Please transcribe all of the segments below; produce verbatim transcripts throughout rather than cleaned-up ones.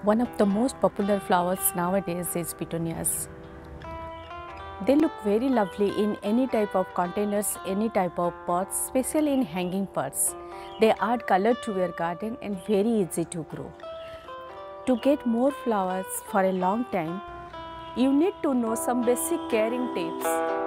One of the most popular flowers nowadays is petunias. They look very lovely in any type of containers, any type of pots, especially in hanging pots. They add color to your garden and very easy to grow. To get more flowers for a long time, you need to know some basic caring tips.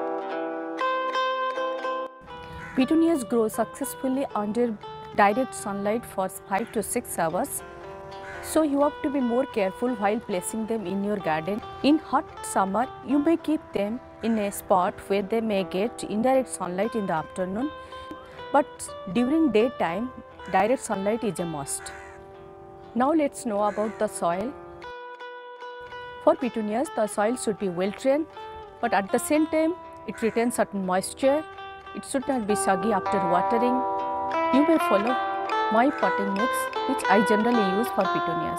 Petunias grow successfully under direct sunlight for five to six hours. So you have to be more careful while placing them in your garden. In hot summer, you may keep them in a spot where they may get indirect sunlight in the afternoon. But during daytime, direct sunlight is a must. Now let's know about the soil. For petunias, the soil should be well drained, but at the same time, it retains certain moisture. It should not be soggy after watering. You may follow my potting mix, which I generally use for petunias.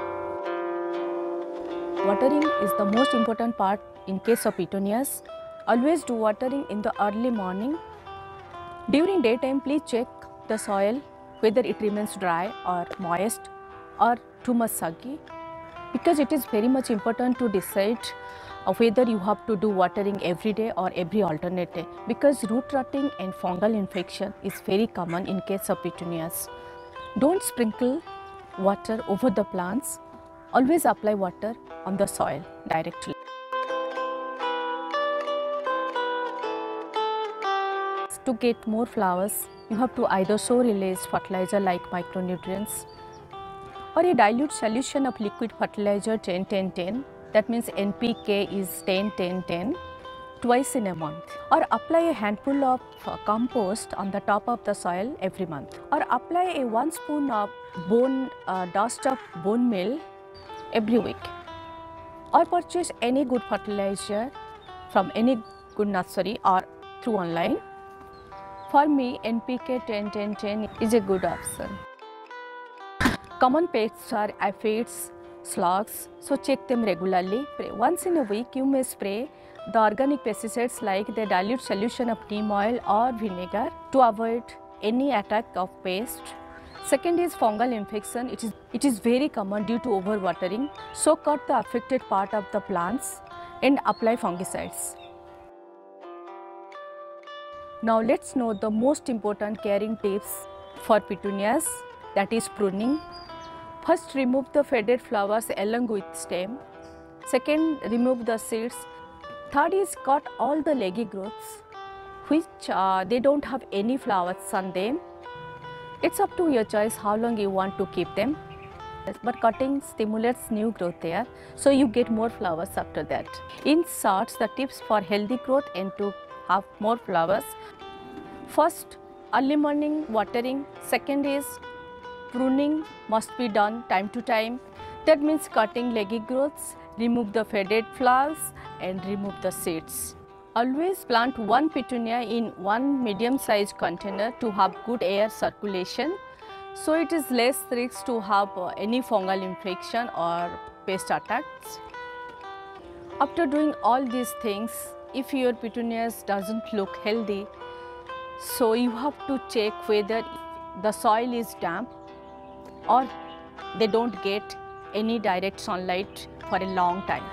Watering is the most important part in case of petunias. Always do watering in the early morning. During daytime, please check the soil whether it remains dry or moist or too much soggy, because it is very much important to decide whether you have to do watering every day or every alternate day, because root rotting and fungal infection is very common in case of petunias. Don't sprinkle water over the plants. Always apply water on the soil directly. To get more flowers, you have to either sow released fertilizer like micronutrients or a dilute solution of liquid fertilizer ten ten ten. That means N P K is ten ten ten twice in a month, or apply a handful of uh, compost on the top of the soil every month, or apply a one spoon of bone uh, dust of bone meal every week, or purchase any good fertilizer from any good nursery or through online. For me, N P K ten ten ten is a good option. Common pests are aphids, slugs, so check them regularly. Once in a week, you may spray the organic pesticides like the dilute solution of neem oil or vinegar to avoid any attack of pest. Second is fungal infection. It is, it is very common due to overwatering. So cut the affected part of the plants and apply fungicides. Now let's know the most important caring tips for petunias, that is pruning. First, remove the faded flowers along with stem. Second, remove the seeds. Third is cut all the leggy growths which uh, they don't have any flowers on them. It's up to your choice how long you want to keep them, but cutting stimulates new growth there, so you get more flowers after that. In short, the tips for healthy growth and to have more flowers: first, early morning watering. Second is pruning must be done time to time. That means cutting leggy growths, remove the faded flowers and remove the seeds. Always plant one petunia in one medium sized container to have good air circulation, so it is less risk to have uh, any fungal infection or pest attacks. After doing all these things, if your petunias doesn't look healthy, so you have to check whether the soil is damp or they don't get any direct sunlight for a long time.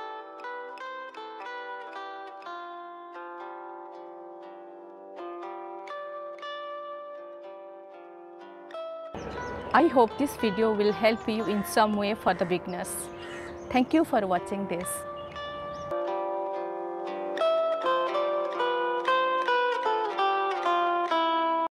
I hope this video will help you in some way for the beginners. Thank you for watching this.